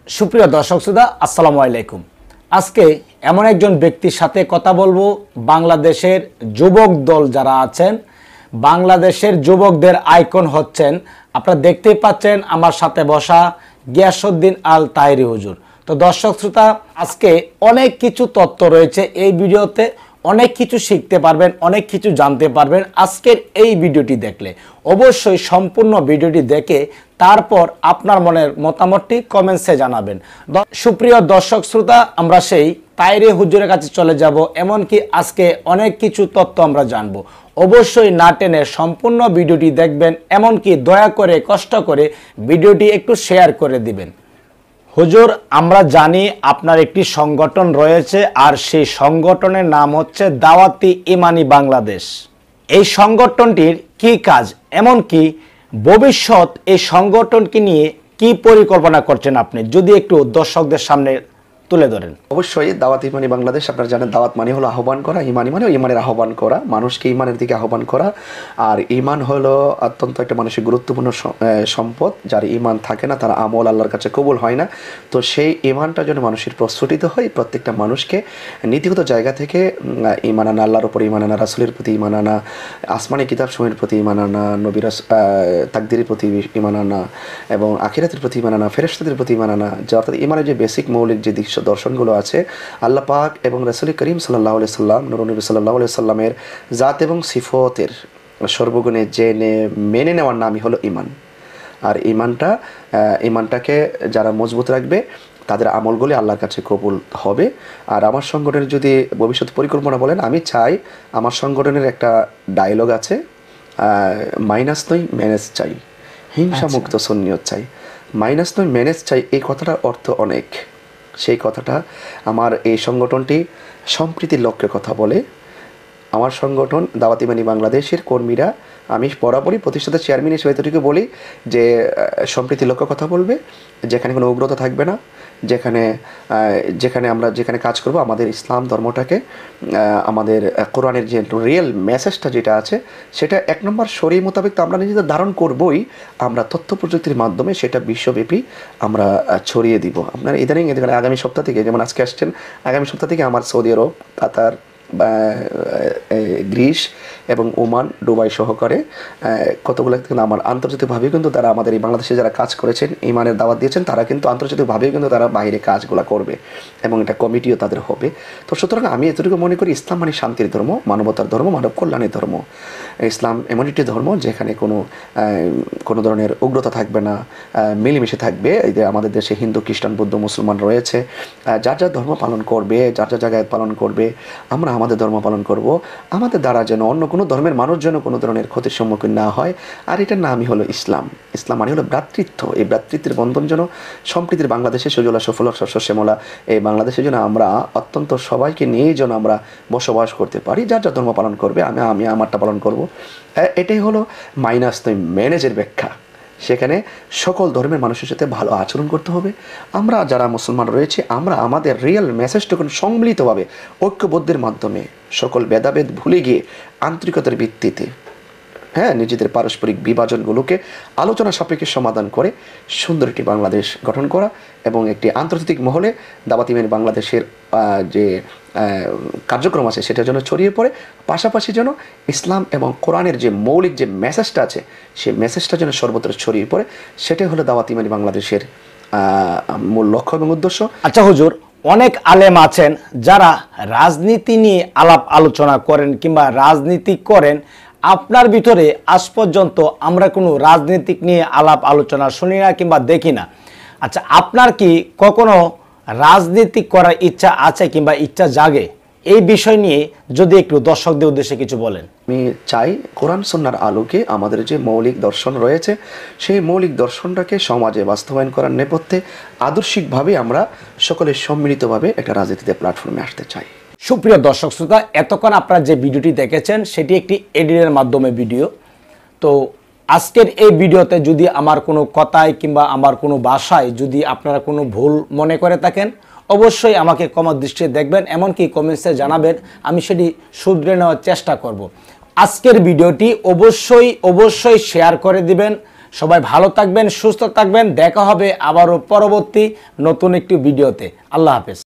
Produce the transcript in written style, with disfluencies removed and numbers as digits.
সুপ্রিয় দর্শক শ্রোতা, আসসালামু আলাইকুম। আজকে এমন একজন ব্যক্তির সাথে কথা বলবো, বাংলাদেশের যুবক দল যারা আছেন, বাংলাদেশের যুবকদের আইকন হচ্ছেন, আপনারা দেখতেই পাচ্ছেন আমার সাথে বসা গিয়াসউদ্দিন আল তাহেরি হুজুর। তো দর্শক শ্রোতা, আজকে অনেক কিছু তথ্য রয়েছে এই ভিডিওতে, অনেক কিছু শিখতে পারবেন, অনেক কিছু জানতে পারবেন আজকের এই ভিডিওটি দেখলে। অবশ্যই সম্পূর্ণ ভিডিওটি দেখে তারপর আপনার মনের মতামতটি কমেন্টসে জানাবেন। সুপ্রিয় দর্শক শ্রোতা, আমরা সেই তাহেরি হুজুরের কাছে চলে যাব, এমনকি আজকে অনেক কিছু তথ্য আমরা জানবো। অবশ্যই না টেনে সম্পূর্ণ ভিডিওটি দেখবেন, এমনকি দয়া করে কষ্ট করে ভিডিওটি একটু শেয়ার করে দিবেন। হুজুর, আমরা জানি আপনার একটি সংগঠন রয়েছে, আর সেই সংগঠনের নাম হচ্ছে দাওয়াতি ইমানি বাংলাদেশ। এই সংগঠনটির কি কাজ, এমনকি ভবিষ্যৎ এই সংগঠনকে নিয়ে কি পরিকল্পনা করছেন আপনি, যদি একটু দর্শকদের সামনে তুলে ধরেন। অবশ্যই দাওয়াত ইমানি বাংলাদেশ, আপনারা জানেন দাওয়াত মানে হলো আহ্বান করা, ইমানি মানে ইমানের আহ্বান করা, মানুষকে ইমানের দিকে আহ্বান করা। আর ইমান হলো অত্যন্ত একটা মানুষের গুরুত্বপূর্ণ সম্পদ। যার ইমান থাকে না তার আমল আল্লাহর কাছে কবুল হয় না। তো সেই ইমানটা যেন মানুষের প্রস্ফুটিত হয়, প্রত্যেকটা মানুষকে নীতিগত জায়গা থেকে ইমান আনা, আল্লাহর উপর ইমান আনা, রাসূলের প্রতি ইমান আনা, আসমানি কিতাব সমূহের প্রতি ইমান আনা, নবীর তাকদীরের প্রতি ইমান আনা, এবং আখিরাতের প্রতি ইমান আনা, ফেরেশতাদের প্রতি ইমান আনা, যা অর্থাৎ ইমানের যে বেসিক মৌলিক যে দর্শনগুলো আছে, আল্লাহ পাক এবং রাসূল করিম সাল্লাল্লাহু আলাইহি সাল্লাম, নূর নবী সাল্লাল্লাহু আলাইহি সাল্লামের জাত এবং সিফতের সর্বগুণে জেনে মেনে নেওয়ার নামই হলো ঈমান। আর ঈমানটাকে যারা মজবুত রাখবে তাদের আমলগুলি আল্লাহর কাছে কবুল হবে। আর আমার সংগঠনের যদি ভবিষ্যৎ পরিকল্পনা বলেন, আমি চাই, আমার সংগঠনের একটা ডায়লগ আছে, মাইনাস নয় ম্যানেজ চাই, হিংসা মুক্ত সুন্নিয়ত চাই। মাইনাস নয় ম্যানেজ চাই, এই কথাটার অর্থ অনেক। সেই কথাটা, আমার এই সংগঠনটি সম্প্রীতির লক্ষ্যে কথা বলে। আমার সংগঠন দাওয়াত ইমানি বাংলাদেশের কর্মীরা, আমি বরাবরই প্রতিষ্ঠাতা চেয়ারম্যান হিসেবে এতটুকু বলি যে সম্প্রীতির লক্ষ্যে কথা বলবে, যেখানে কোনো উগ্রতা থাকবে না, যেখানে কাজ করব আমাদের ইসলাম ধর্মটাকে, আমাদের কোরআনের যে রিয়েল মেসেজটা যেটা আছে সেটা এক নম্বর শরীয়ত মোতাবেক তো আমরা নিজেদের ধারণ করবই, আমরা তথ্য প্রযুক্তির মাধ্যমে সেটা বিশ্বব্যাপী আমরা ছড়িয়ে দিব। আপনারা ইদানিং আগামী সপ্তাহ থেকে, যেমন আজকে আসছেন, আগামী সপ্তাহ থেকে আমার সৌদি আরব, কাতার, গ্রিস এবং ওমান, দুবাই সহকারে কতগুলো কিন্তু আমার আন্তর্জাতিকভাবেও কিন্তু তারা আমাদের এই বাংলাদেশে যারা কাজ করেছেন, ইমানের দাওয়াত দিয়েছেন, তারা কিন্তু আন্তর্জাতিকভাবেও কিন্তু তারা বাইরে কাজগুলো করবে এবং এটা কমিটিও তাদের হবে। তো সুতরাং আমি এতটুকু মনে করি, ইসলাম মানে শান্তির ধর্ম, মানবতার ধর্ম, মানব কল্যাণের ধর্ম। ইসলাম এমন একটি ধর্ম যেখানে কোনো ধরনের উগ্রতা থাকবে না, মিলেমিশে থাকবে। এই যে আমাদের দেশে হিন্দু, খ্রিস্টান, বৌদ্ধ, মুসলমান রয়েছে, যার যার ধর্ম পালন করবে, যার যার জায়গায় পালন করবে, আমরা আমাদের ধর্ম পালন করব। আমাদের দ্বারা যেন অন্য কোনো ধর্মের মানুষ যেন কোনো ধরনের ক্ষতির সম্মুখীন না হয়। আর এটার নামই হলো ইসলাম। ইসলাম মানে হলো ভ্রাতৃত্ব। এই ভ্রাতৃত্বের বন্ধন যেন সম্প্রীতির বাংলাদেশে সুজলা সফলা শস্য শ্যামলা এই বাংলাদেশে যেন আমরা অত্যন্ত সবাইকে নিয়েই যেন আমরা বসবাস করতে পারি। যার যার ধর্ম পালন করবে, আমি আমারটা পালন করব। এটাই হলো মাইনাস নয় ম্যানেজের ব্যাখ্যা। সেখানে সকল ধর্মের মানুষের সাথে ভালো আচরণ করতে হবে। আমরা যারা মুসলমান রয়েছে, আমরা আমাদের রিয়েল মেসেজটুকু সম্মিলিতভাবে ঐক্যবদ্ধের মাধ্যমে সকল ভেদাভেদ ভুলে গিয়ে আন্তরিকতার ভিত্তিতে নিজেদের পারস্পরিক বিভাজনগুলোকে আলোচনা সাপেক্ষে সমাধান করে সুন্দর একটি বাংলাদেশ গঠন করা এবং একটি আন্তর্জাতিক মহলে দাওয়াত ইমানি বাংলাদেশের যে কার্যক্রম আছে সেটা যেন ছড়িয়ে পড়ে, পাশাপাশি যেন ইসলাম এবং কোরআনের যে মৌলিক যে মেসেজটা আছে সেই মেসেজটা যেন সর্বত্র ছড়িয়ে পড়ে, সেটাই হলো দাওয়াত ইমানি বাংলাদেশের মূল লক্ষ্য এবং উদ্দেশ্য। আচ্ছা হুজুর, অনেক আলেম আছেন যারা রাজনীতি নিয়ে আলাপ আলোচনা করেন কিংবা রাজনীতি করেন, আপনার ভিতরে আজ পর্যন্ত আমরা কোনো রাজনীতিক নিয়ে আলাপ আলোচনা শুনি না কিংবা দেখি না। আচ্ছা, আপনার কি কখনো রাজনীতি করার ইচ্ছা আছে কিংবা ইচ্ছা জাগে? এই বিষয় নিয়ে যদি একটু দর্শকদের উদ্দেশ্যে কিছু বলেন। আমি চাই কোরআন সুন্নাহর আলোকে আমাদের যে মৌলিক দর্শন রয়েছে সেই মৌলিক দর্শনটাকে সমাজে বাস্তবায়ন করার নেপথ্যে আদর্শিকভাবে আমরা সকলে সম্মিলিতভাবে একটা রাজনীতিতে প্ল্যাটফর্মে আসতে চাই। সুপ্রিয় দর্শক শ্রোতা, এতক্ষণ আপনারা যে ভিডিওটি দেখেছেন সেটি একটি এডিটের মাধ্যমে ভিডিও। তো আজকের এই ভিডিওতে যদি আমার কোনো কথায় কিংবা আমার কোনো ভাষায় যদি আপনারা কোনো ভুল মনে করে থাকেন, অবশ্যই আমাকে কমার দৃষ্টিতে দেখবেন, এমনকি কমেন্টসে জানাবেন, আমি সেটি শুধরে নেওয়ার চেষ্টা করব। আজকের ভিডিওটি অবশ্যই শেয়ার করে দিবেন সবাই ভালো থাকবেন, সুস্থ থাকবেন। দেখা হবে আবারও পরবর্তী নতুন একটি ভিডিওতে। আল্লাহ হাফেজ।